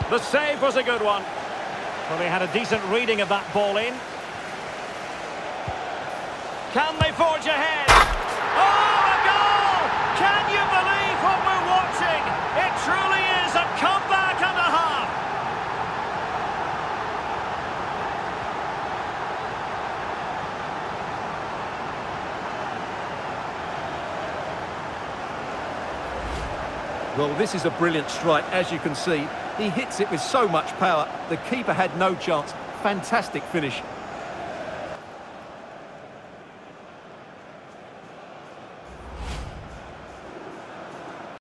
The save was a good one. Well, they had a decent reading of that ball in. Can they forge ahead? Oh, a goal! Can you believe what we're watching? It truly is a comeback and a half. Well, this is a brilliant strike, as you can see. He hits it with so much power. The keeper had no chance. Fantastic finish.